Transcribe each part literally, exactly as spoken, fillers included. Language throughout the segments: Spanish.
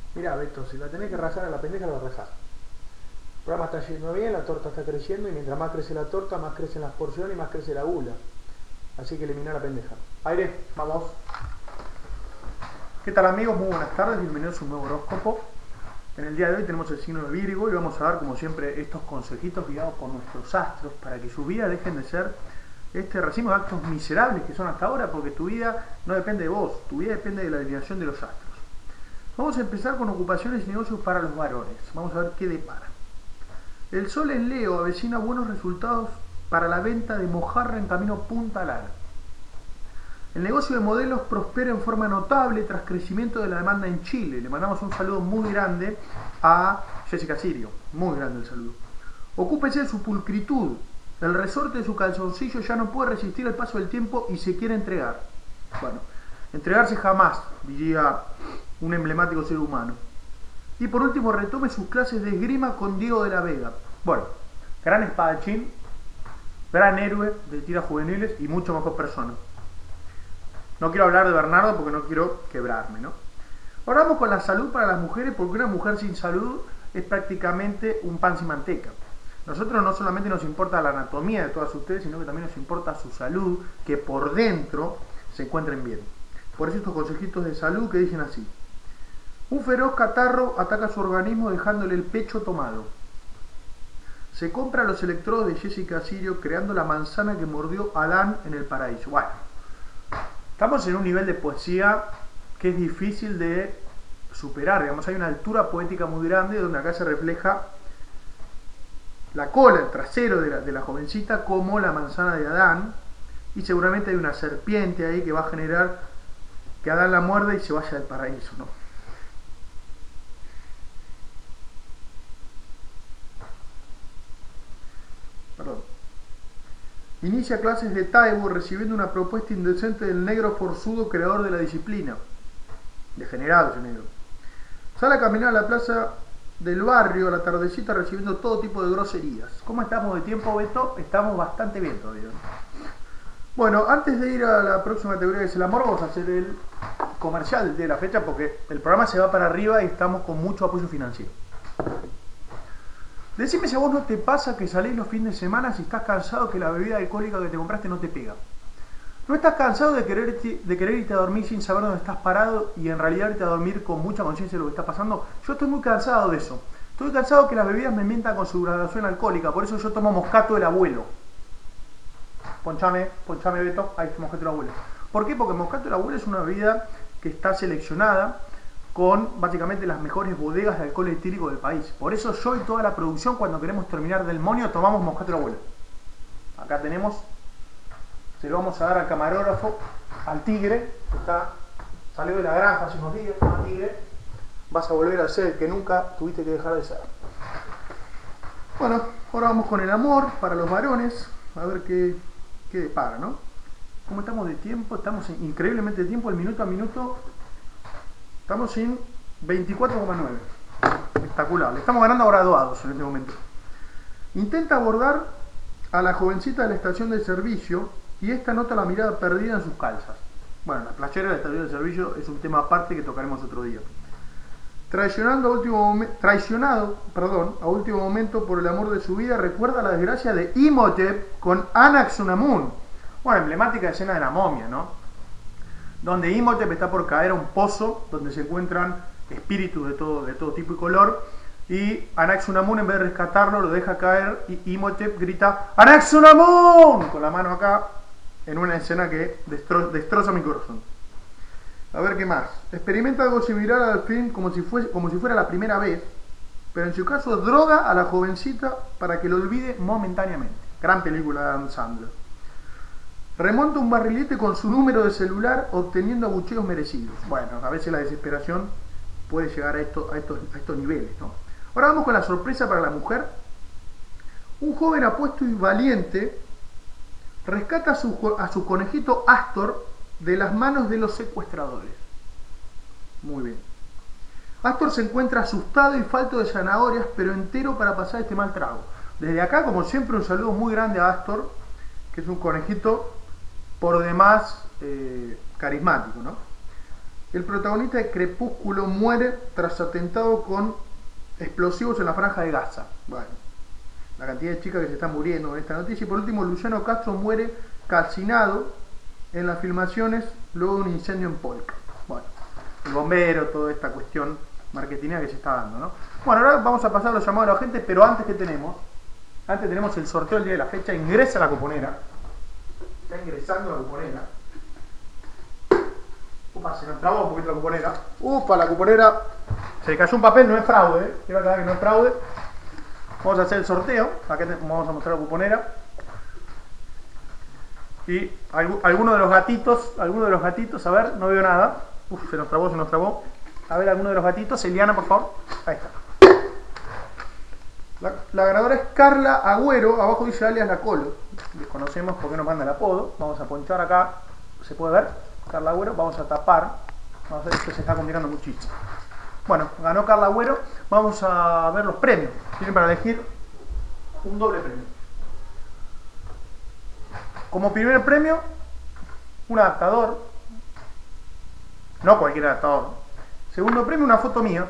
Mirá, Beto, si la tenés que rajar a la pendeja, la rajás. El programa está yendo bien, la torta está creciendo y mientras más crece la torta, más crecen las porciones y más crece la gula. Así que elimina la pendeja. Aire, vamos. ¿Qué tal amigos? Muy buenas tardes, bienvenidos a un nuevo horóscopo. En el día de hoy tenemos el signo de Virgo y vamos a dar como siempre estos consejitos guiados por nuestros astros para que su vida dejen de ser este racimo de actos miserables que son hasta ahora, porque tu vida no depende de vos, tu vida depende de la alineación de los astros. Vamos a empezar con ocupaciones y negocios para los varones. Vamos a ver qué depara. El Sol en Leo avecina buenos resultados para la venta de mojarra en camino Punta Lara. El negocio de modelos prospera en forma notable tras crecimiento de la demanda en Chile. Le mandamos un saludo muy grande a Jessica Sirio. Muy grande el saludo. Ocúpese de su pulcritud. El resorte de su calzoncillo ya no puede resistir el paso del tiempo y se quiere entregar. Bueno, entregarse jamás, diría un emblemático ser humano. Y por último, retome sus clases de esgrima con Diego de la Vega. Bueno, gran espadachín, gran héroe de tiras juveniles y mucho mejor persona. No quiero hablar de Bernardo porque no quiero quebrarme, ¿no? Ahora vamos con la salud para las mujeres, porque una mujer sin salud es prácticamente un pan sin manteca. Nosotros no solamente nos importa la anatomía de todas ustedes, sino que también nos importa su salud, que por dentro se encuentren bien. Por eso estos consejitos de salud que dicen así. Un feroz catarro ataca su organismo dejándole el pecho tomado. Se compra los electrodos de Jessica Sirio creando la manzana que mordió Adán en el paraíso. Bueno, estamos en un nivel de poesía que es difícil de superar. Digamos, hay una altura poética muy grande donde acá se refleja la cola, el trasero de la, de la jovencita como la manzana de Adán. Y seguramente hay una serpiente ahí que va a generar que Adán la muerda y se vaya del paraíso, ¿no? Perdón. Inicia clases de Taibo recibiendo una propuesta indecente del negro forzudo creador de la disciplina. Degenerado ese negro. Sale a caminar a la plaza del barrio a la tardecita recibiendo todo tipo de groserías. ¿Cómo estamos de tiempo, Beto? Estamos bastante bien todavía. Bueno, antes de ir a la próxima categoría que es el amor, vamos a hacer el comercial de la fecha porque el programa se va para arriba y estamos con mucho apoyo financiero. Decime si a vos no te pasa que salís los fines de semana si estás cansado que la bebida alcohólica que te compraste no te pega. ¿No estás cansado de querer, de querer irte a dormir sin saber dónde estás parado y en realidad irte a dormir con mucha conciencia de lo que está pasando? Yo estoy muy cansado de eso. Estoy cansado que las bebidas me mientan con su graduación alcohólica, por eso yo tomo Moscato del Abuelo. Ponchame, ponchame Beto, ahí está Moscato del Abuelo. ¿Por qué? Porque Moscato del Abuelo es una bebida que está seleccionada con básicamente las mejores bodegas de alcohol etílico del país. Por eso yo y toda la producción, cuando queremos terminar del monio, tomamos Moscato del Abuelo. Acá tenemos, se lo vamos a dar al camarógrafo, al tigre, que está, salió de la granja hace unos días, ¿no, tigre? Vas a volver a ser el que nunca tuviste que dejar de ser. Bueno, ahora vamos con el amor para los varones, a ver qué, qué depara, ¿no? ¿Cómo estamos de tiempo? Estamos increíblemente de tiempo, el minuto a minuto. Estamos en veinticuatro coma nueve. Espectacular. Le estamos ganando a graduados en este momento. Intenta abordar a la jovencita de la estación de servicio y esta nota la mirada perdida en sus calzas. Bueno, la playera de la estación de servicio es un tema aparte que tocaremos otro día. Traicionando a último momen- traicionado perdón, a último momento por el amor de su vida, recuerda la desgracia de Imhotep con Anaxunamun. Bueno, emblemática escena de la momia, ¿no? Donde Imhotep está por caer a un pozo donde se encuentran espíritus de todo, de todo tipo y color, y Anaxunamun, en vez de rescatarlo, lo deja caer y Imhotep grita ¡Anaxunamun! Con la mano acá, en una escena que destro destroza mi corazón. A ver qué más. Experimenta algo similar al film como si, fuese, como si fuera la primera vez, pero en su caso droga a la jovencita para que lo olvide momentáneamente. Gran película de Adam Sandler. Remonta un barrilete con su número de celular obteniendo abucheos merecidos. Bueno, a veces la desesperación puede llegar a, esto, a, estos, a estos niveles, ¿no? Ahora vamos con la sorpresa para la mujer. Un joven apuesto y valiente rescata a su, a su conejito Astor de las manos de los secuestradores. Muy bien. Astor se encuentra asustado y falto de zanahorias, pero entero para pasar este mal trago. Desde acá, como siempre, un saludo muy grande a Astor, que es un conejito por demás eh, carismático, ¿no? El protagonista de Crepúsculo muere tras atentado con explosivos en la franja de Gaza. Bueno, la cantidad de chicas que se están muriendo en esta noticia. Y por último, Luciano Castro muere calcinado en las filmaciones luego de un incendio en Polka. Bueno, el bombero, toda esta cuestión marketingera que se está dando, ¿no? Bueno, ahora vamos a pasar los llamados a la gente, pero antes que tenemos, antes tenemos el sorteo del día de la fecha. Ingresa a la cuponera. Está ingresando a la cuponera. Upa, se nos trabó un poquito la cuponera. Upa, la cuponera. Se le cayó un papel, no es fraude, ¿eh? Quiero aclarar que no es fraude. Vamos a hacer el sorteo. Acá te, vamos a mostrar la cuponera. Y alguno de los gatitos, alguno de los gatitos, a ver, no veo nada. Uf, se nos trabó, se nos trabó. A ver, alguno de los gatitos. Eliana, por favor. Ahí está. La, la ganadora es Carla Agüero. Abajo dice alias La Colo. Desconocemos por qué nos manda el apodo. Vamos a ponchar acá. Se puede ver. Carla Agüero. Vamos a tapar. Vamos a ver que se está complicando muchísimo. Bueno, ganó Carla Agüero. Vamos a ver los premios. Tienen para elegir un doble premio. Como primer premio, un adaptador. No cualquier adaptador. Segundo premio, una foto mía.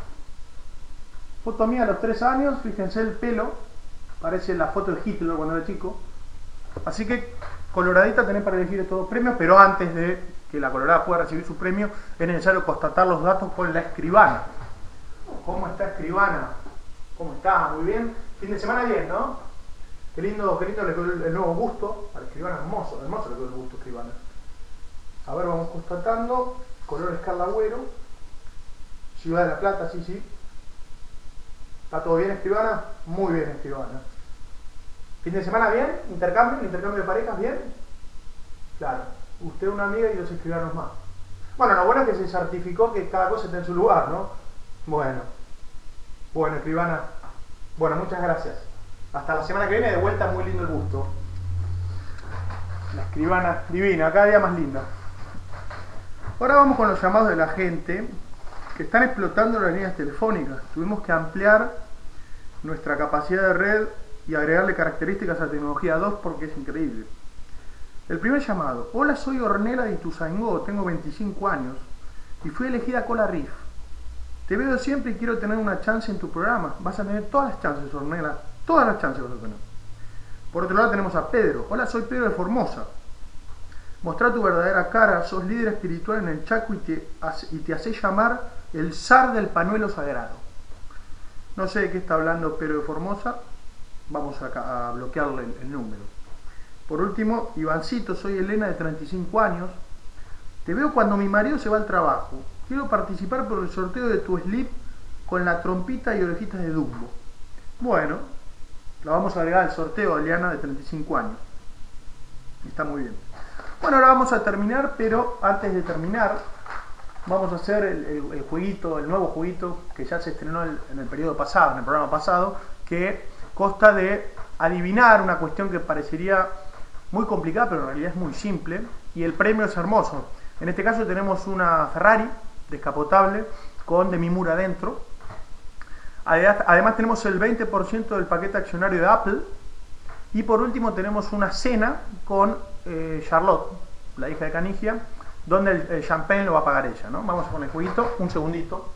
Foto mía a los tres años. Fíjense el pelo. Parece la foto de Hitler cuando era chico. Así que, coloradita, tenés para elegir estos dos premios. Pero antes de que la colorada pueda recibir su premio, es necesario constatar los datos con la escribana. ¿Cómo está escribana? ¿Cómo está? Muy bien. Fin de semana bien, ¿no? Qué lindo, qué lindo le quedó el, el nuevo busto. Al escribana, hermoso, hermoso le quedó el busto escribana. A ver, vamos constatando. Color Carla Agüero. Ciudad de la Plata, sí, sí. ¿Está todo bien, escribana? Muy bien, escribana. ¿Fin de semana bien? ¿Intercambio? ¿Intercambio de parejas bien? Claro. Usted una amiga y dos escribanos más. Bueno, lo bueno es que se certificó que cada cosa está en su lugar, ¿no? Bueno. Bueno, escribana. Bueno, muchas gracias. Hasta la semana que viene, de vuelta, muy lindo el busto. La escribana divina, cada día más linda. Ahora vamos con los llamados de la gente que están explotando las líneas telefónicas. Tuvimos que ampliar nuestra capacidad de red y agregarle características a tecnología dos porque es increíble. El primer llamado. Hola, soy Ornella de Ituzaingó, tengo veinticinco años y fui elegida Cola Riff. Te veo siempre y quiero tener una chance en tu programa. Vas a tener todas las chances, Ornella. Todas las chances vas a tener. Por otro lado tenemos a Pedro. Hola, soy Pedro de Formosa. Mostrá tu verdadera cara. Sos líder espiritual en el Chaco y te, y te haces llamar el zar del pañuelo sagrado. No sé de qué está hablando Pedro de Formosa. Vamos a, a bloquearle el, el número. Por último, Ivancito, soy Elena de treinta y cinco años. Te veo cuando mi marido se va al trabajo. Quiero participar por el sorteo de tu slip con la trompita y orejitas de Dumbo. Bueno, la vamos a agregar al sorteo a Eliana de treinta y cinco años. Está muy bien. Bueno, ahora vamos a terminar, pero antes de terminar, vamos a hacer el, el, el jueguito, el nuevo jueguito que ya se estrenó el, en el periodo pasado, en el programa pasado, que consta de adivinar una cuestión que parecería muy complicada, pero en realidad es muy simple, y el premio es hermoso. En este caso tenemos una Ferrari descapotable con Demi Moore adentro. Además tenemos el veinte por ciento del paquete accionario de Apple. Y por último tenemos una cena con eh, Charlotte, la hija de Canigia, donde el, el champagne lo va a pagar ella, ¿no? Vamos con el jueguito, un segundito.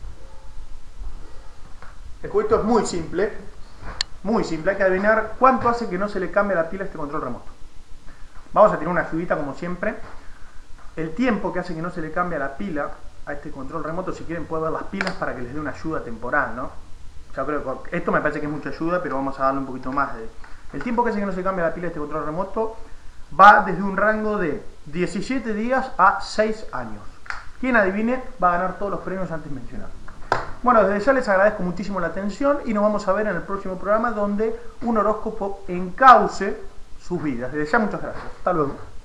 El jueguito es muy simple, muy simple. Hay que adivinar cuánto hace que no se le cambie la pila a este control remoto. Vamos a tirar una ayudita como siempre. El tiempo que hace que no se le cambie la pila a este control remoto, si quieren pueden ver las pilas para que les dé una ayuda temporal, ¿no? Yo creo que esto me parece que es mucha ayuda, pero vamos a darle un poquito más de... El tiempo que hace que no se cambia la pila de este control remoto va desde un rango de diecisiete días a seis años. Quien adivine va a ganar todos los premios antes mencionados. Bueno, desde ya les agradezco muchísimo la atención y nos vamos a ver en el próximo programa donde un horóscopo encauce sus vidas. Desde ya muchas gracias. Hasta luego.